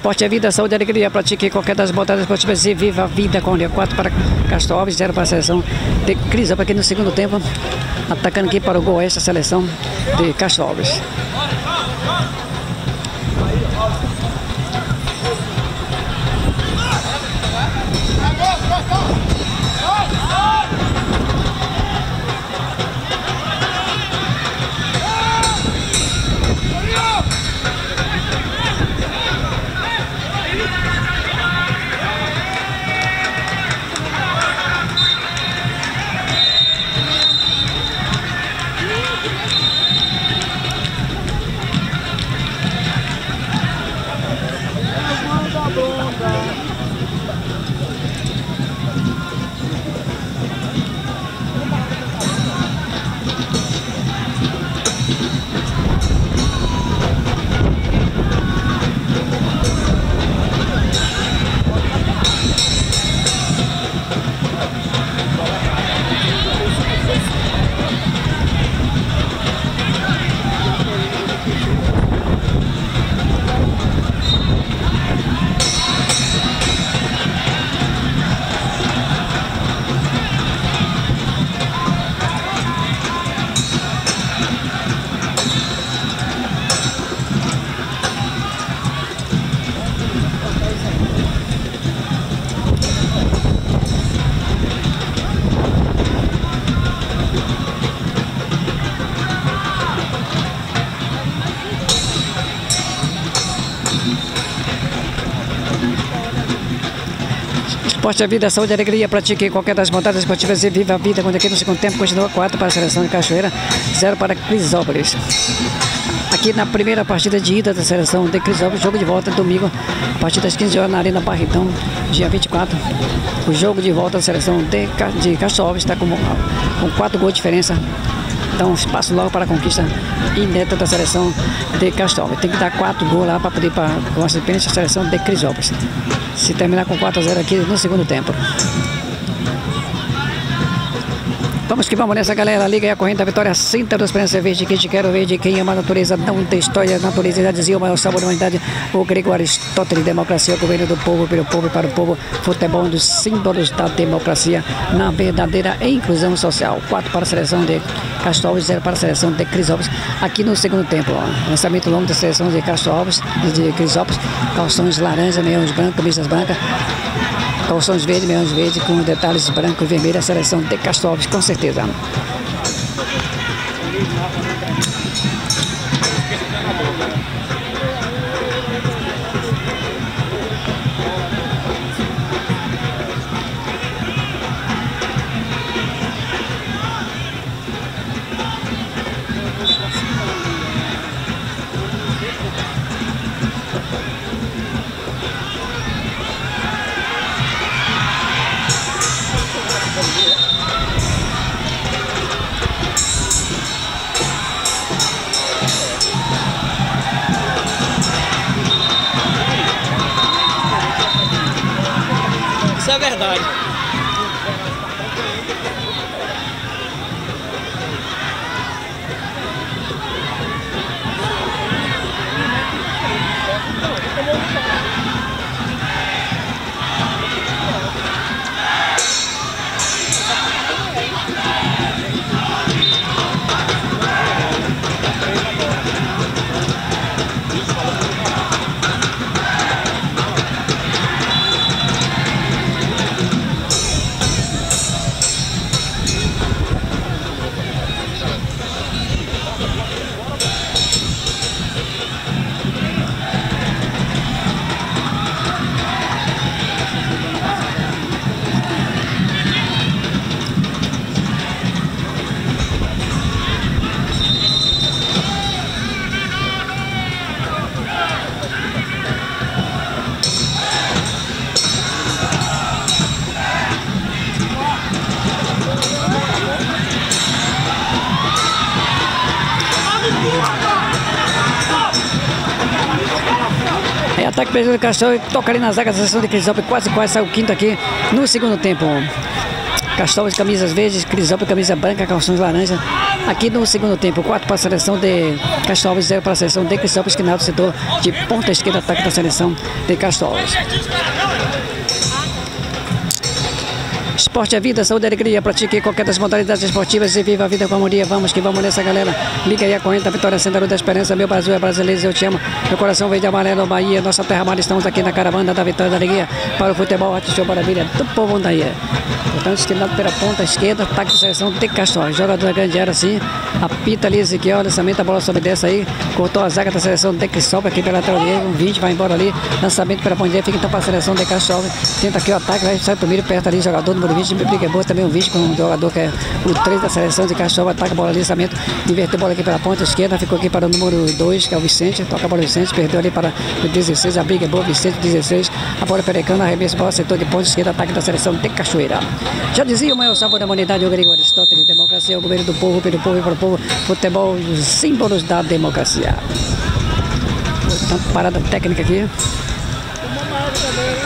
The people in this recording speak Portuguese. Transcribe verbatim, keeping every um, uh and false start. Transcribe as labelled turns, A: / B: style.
A: Esporte é vida, saúde e alegria. Pratique qualquer das modalidades esportivas e viva a vida com o quatro para Castro Alves, zero para a seleção de Crisópolis aqui no segundo tempo. Atacando aqui para o gol esta seleção de Castro Alves. Esporte é vida, saúde e alegria. Pratique qualquer das modalidades esportivas e viva a vida. Quando aqui no segundo tempo continua quatro para a seleção de Cachoeira, zero para Crisópolis. Aqui na primeira partida de ida da seleção de Crisópolis, jogo de volta domingo, a partir das quinze horas na Arena Barretão, dia vinte e quatro. O jogo de volta da seleção de, de Castro Alves está com, com quatro gols de diferença. Dá um espaço logo para a conquista inédita da seleção de Castro Alves. Tem que dar quatro gols lá para poder para com a experiência da seleção de Crisópolis. Se terminar com quatro a zero aqui no segundo tempo. Vamos que vamos nessa, galera. Liga aí a corrente da vitória. Sinta da esperança verde. Que te quero ver de quem ama a natureza. Não tem história. A natureza já dizia o maior sabor da humanidade. O grego Aristóteles. Democracia, o governo do povo, pelo povo e para o povo. Futebol, um dos símbolos da democracia na verdadeira inclusão social. quatro para a seleção de Castro Alves, zero para a seleção de Crisópolis. Aqui no segundo tempo, ó. Lançamento longo da seleção de Castro Alves e de Crisópolis. Calções laranja, meiões brancos, camisas brancas. Calções verdes, meiões verdes, com detalhes branco e vermelho. A seleção de Castro Alves, com certeza.
B: Isso é verdade.
A: É ataque pelo do Castro, toca ali na zaga da seleção de Crisópolis, quase quase saiu o quinto aqui no segundo tempo. Castro, camisas verdes, Crisópolis, camisa branca, calções laranja. Aqui no segundo tempo, quatro para a seleção de Castro Alves, zero para a seleção de Cristóvão Esquinaldo, setor de ponta esquerda, ataque da seleção de Castro Alves. Esporte é vida, saúde e alegria. Pratique qualquer das modalidades esportivas e viva a vida com harmonia. Vamos que vamos nessa, galera. Liga aí a corrente da vitória, Centro da Esperança. Meu Brasil é brasileiro, eu te amo. Meu coração verde e amarelo, Bahia, nossa terra amada. Estamos aqui na caravana da vitória da alegria para o futebol, arte, show, maravilha do povo da Bahia. Portanto, esquinado pela ponta esquerda, ataque de seleção de Castro Alves. Jogador grande era assim. Apita ali, Ezequiel, lançamento, a bola sobe dessa aí. Cortou a zaga da seleção de Cristóvão aqui pela lateral direita. vinte, vai embora ali. Lançamento pela ponta direita, fica então para a seleção de Castro Alves. Tenta aqui o ataque, vai sair primeiro, perto ali, jogador número vinte, briga boa também, um vinte com um jogador que é o três da seleção de Castro Alves. Ataca a bola ali, lançamento, inverteu a bola aqui pela ponta esquerda, ficou aqui para o número dois, que é o Vicente. Toca a bola Vicente, perdeu ali para o dezesseis, a briga é boa, Vicente, dezesseis. A bola perecando, arremesso, bola, setor de ponta esquerda, ataque da seleção de Cachoeira. Já dizia o maior sabor da humanidade, o grego Aristóteles, democracia, o governo do povo, pelo povo e para o povo, futebol, os símbolos da democracia. Então, parada técnica aqui.